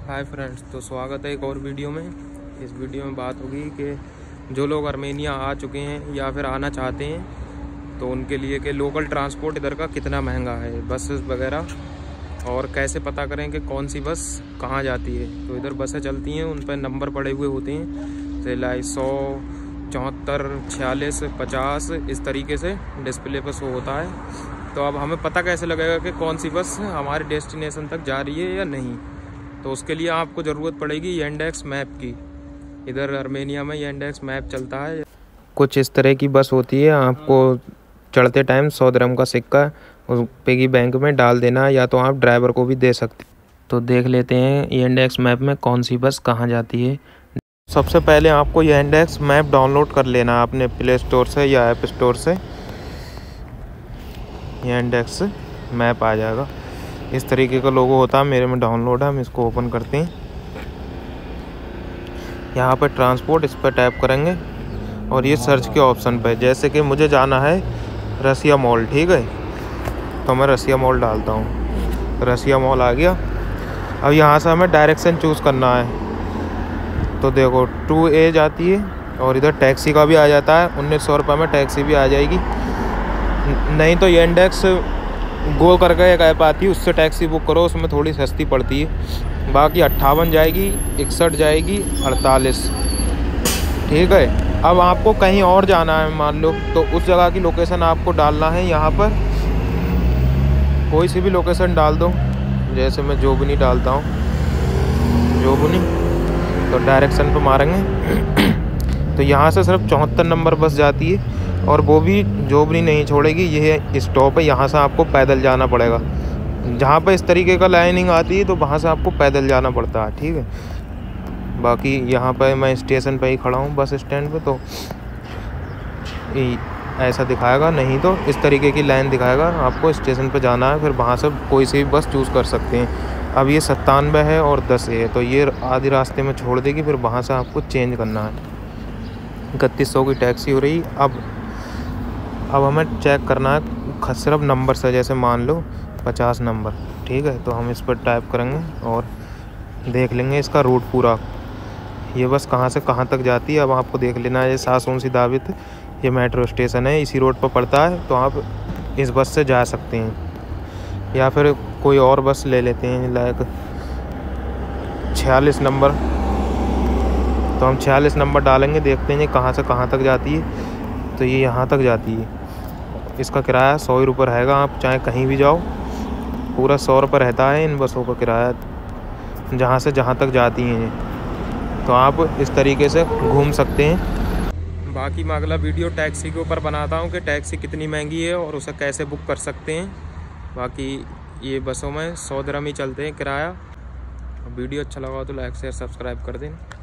Hi friends, तो स्वागत है एक और वीडियो में। इस वीडियो में बात होगी कि जो लोग आर्मेनिया आ चुके हैं या फिर आना चाहते हैं तो उनके लिए कि लोकल ट्रांसपोर्ट इधर का कितना महंगा है, बसेस वगैरह, और कैसे पता करें कि कौन सी बस कहाँ जाती है। तो इधर बसें चलती हैं, उन पर नंबर पड़े हुए होते हैं, जैसे 100, 74, 46, 50 इस तरीके से डिस्प्ले पर शो होता है। तो अब हमें पता कैसे लगेगा कि कौन सी बस हमारे डेस्टिनेशन तक जा रही है या नहीं। तो उसके लिए आपको ज़रूरत पड़ेगी Yandex मैप की। इधर आर्मेनिया में Yandex मैप चलता है। कुछ इस तरह की बस होती है, आपको चढ़ते टाइम 100 दिरहम का सिक्का उस पे की बैंक में डाल देना, या तो आप ड्राइवर को भी दे सकते। तो देख लेते हैं Yandex मैप में कौन सी बस कहाँ जाती है। सबसे पहले आपको Yandex मैप डाउनलोड कर लेना अपने प्ले स्टोर से या ऐप स्टोर से। Yandex मैप आ जाएगा, इस तरीके का लोगो होता है, मेरे में डाउनलोड है। हम इसको ओपन करते हैं। यहाँ पर ट्रांसपोर्ट, इस पर टैप करेंगे और ये सर्च के ऑप्शन पे, जैसे कि मुझे जाना है रसिया मॉल, ठीक है, तो मैं रसिया मॉल डालता हूँ। रसिया मॉल आ गया। अब यहाँ से हमें डायरेक्शन चूज़ करना है। तो देखो 2A जाती है और इधर टैक्सी का भी आ जाता है। 1900 रुपये में टैक्सी भी आ जाएगी। नहीं तो Yandex गो करके एक ऐप आती है, उससे टैक्सी बुक करो, उसमें थोड़ी सस्ती पड़ती है। बाकी 58 जाएगी, 61 जाएगी, 48, ठीक है। अब आपको कहीं और जाना है मान लो, तो उस जगह की लोकेशन आपको डालना है। यहाँ पर कोई सी भी लोकेशन डाल दो, जैसे मैं जोबनी डालता हूँ, जोबनी। तो डायरेक्शन पे मारेंगे तो यहाँ से सिर्फ 74 नंबर बस जाती है, और वो भी जोबनी नहीं छोड़ेगी। ये स्टॉप है, यहाँ से आपको पैदल जाना पड़ेगा। जहाँ पे इस तरीके का लाइनिंग आती है तो वहाँ से आपको पैदल जाना पड़ता है, ठीक है। बाकी यहाँ पे मैं स्टेशन पे ही खड़ा हूँ, बस स्टैंड पे, तो ऐसा दिखाएगा, नहीं तो इस तरीके की लाइन दिखाएगा। आपको स्टेशन पे जाना है, फिर वहाँ से कोई सी भी बस चूज़ कर सकते हैं। अब ये 97 है और 10 है, तो ये आधी रास्ते में छोड़ देगी, फिर वहाँ से आपको चेंज करना है। 3100 की टैक्सी हो रही। अब हमें चेक करना है सिर्फ नंबर से, जैसे मान लो 50 नंबर, ठीक है। तो हम इस पर टाइप करेंगे और देख लेंगे इसका रूट पूरा, ये बस कहाँ से कहाँ तक जाती है। अब आपको देख लेना है, ये सासों सी दावित, ये मेट्रो स्टेशन है, इसी रोड पर पड़ता है। तो आप इस बस से जा सकते हैं, या फिर कोई और बस ले लेते हैं, लाइक 46 नंबर। तो हम 46 नंबर डालेंगे, देखते हैं कहाँ से कहाँ तक जाती है। तो ये यहाँ तक जाती है। इसका किराया 100 रुपये रहेगा, आप चाहे कहीं भी जाओ, पूरा 100 रुपये रहता है इन बसों का किराया, जहाँ से जहाँ तक जाती हैं ये। तो आप इस तरीके से घूम सकते हैं। बाकी मैं अगला वीडियो टैक्सी के ऊपर बनाता हूँ कि टैक्सी कितनी महंगी है और उसे कैसे बुक कर सकते हैं। बाकी ये बसों में 100 दिरहम ही चलते हैं किराया। वीडियो अच्छा लगा तो लाइक शेयर सब्सक्राइब कर दें।